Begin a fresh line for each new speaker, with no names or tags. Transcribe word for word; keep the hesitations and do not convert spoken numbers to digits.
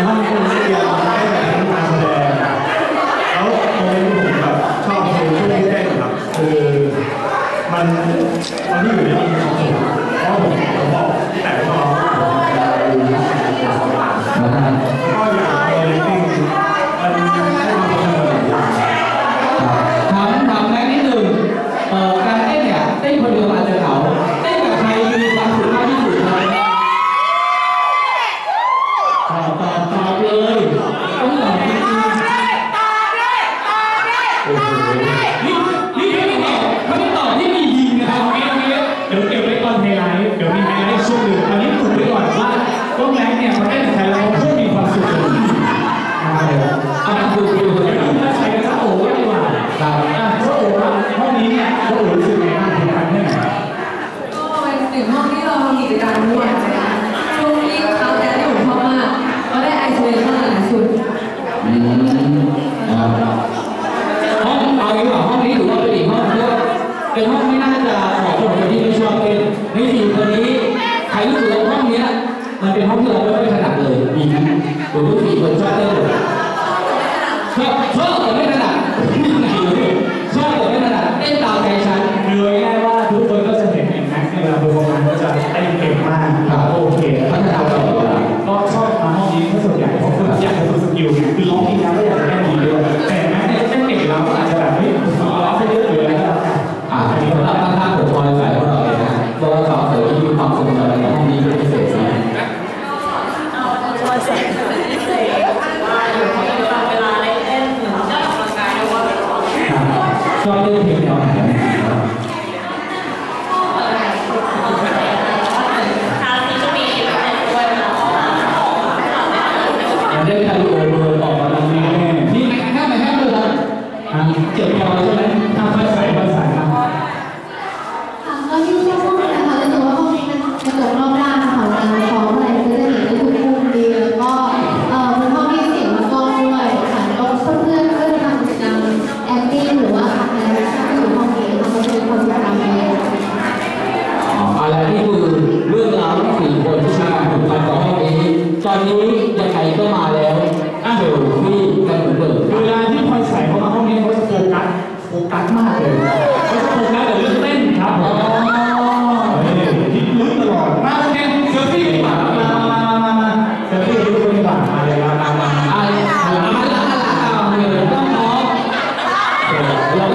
ห้องคนเรียนได้แบบการแสดงแล้วโมเมนต์ที่ผมแบบชอบคือช่วงที่เต้นครับคือมันตอนที่อยู่ในห้องมีความสุขเพราะผมผมบอกที่แต่ชอบ
นะครับ
ก็อย่างโมเมนติ้งมันให้ความสนุกอย่าง
ถามถามแม็กนิดนึงเอ่อการเต้นเนี่ยเต้นคนเดียวอาจจะเหงาเต้นกับใครมีความสุขมากที่สุดครับตอบตอบตอบเลยต้องตอบจริงๆโอ้โหนี่นี่ไม่ตอบถ้าไม่ตอบนี่มียิงนะครับ
เดี๋ยวเก็บไว้ตอนไฮไลท์เดี๋ยวมีไฮไลท์ช่วงหนึ่งตอนนี้ถูกไว้ก่อนว่าต้องแม็กเนี่ยมาเต้นกับใครแล้วเพื่อมีความสุขกับที่
อ่ะดูดูดู
ถ้าใช้กันสักโอ้ก็ดีกว่า
ครับ
อ่ะก็โอ้ห้องนี้เนี่ยก็โอ้รู้สึกไงบ้างในการเต้น
ก็เป็นหนึ่งห้องที่เราทำกิจกรรมด้วยนะคะช่วงที่เขาแต่ที่ผมชอบมากก็ได้ไอโซเลชั่นหลายสุด
อืมครับห้องเอาอย่างว่าห้องนี้ถือว่าเป็นอีกห้องนึงเป็นห้องไม่น่าจะเหมาะกับคนที่ไม่ชอบเต้นในสี่คนนี้ใครรู้สึกว่าห้องนี้มันเป็นห้องที่เราไม่ค่อยถนัดเลยมีไหมผมรู้สี่คนชอบเต้นชอบชอบแต่ไม่ถนัดชอบแต่ไม่ถนัดเต้นตามใจฉัน
คือง่ายว่าทุกคนก็จะเห็นแม็กซ์ในเวลาดูงานก็จะเต้นเก่งมากโอเค
พัฒนาต่อ
ก็ชอบมาห้องนี้เพราะส่วนใหญ่ผมคืออยากจะฝึกสกิลคือร้องเพลงแล้วก็อยากจะเต้นดีด้วยแต่แม็กซ์เนี่ยเต้นเก่งแล้วอาจจะแบบเฮ้ยร้องไปเยอะเลยอะไรก็ได้
อ่าอันนี้สำหรับท่านผมคอยใส่ของเราเลยนะตัวสาวเสริมที่มีความทรงจำในห้องนี้เป็นพิเศษนะชอบเล่นเพลงแนวไหนอยากเล่นคาริโอเบอร์ต่อมาตรงนี้นี่แค่ไม่แค่เลยครับเจ็บคอใช่ไหม
ทำภาษาภาษาครับ
ก็ที่ชอบห้องนี้นะคะรู้สึกว่าห้องนี้มันกระจกรอบด้านนะคะเวลาเราซ้อมอะไรก็จะเห็นได้ทุกมุมดีแล้วก็เอ่อเป็นห้องที่เสียงมันก้องด้วยค่ะแล้วก็เพื่อนๆก็จะทำกิจกรรมแอคติ้งหรือว่าทำอะไรที่อยู่ห้องนี้ค่ะมันเป็นความจำเลย
อะไรนี่คือเรื่องราวทั้งสี่คนที่มาถูกพันต่อห้องนี้ตอนนี้ยังไงก็มาแล้วเดี๋ยวที่กันเหมือนเดิม
เวลาที่พลอยใส่เข้ามาห้องนี้เขาจะโฟกัสโฟกัสมากเลย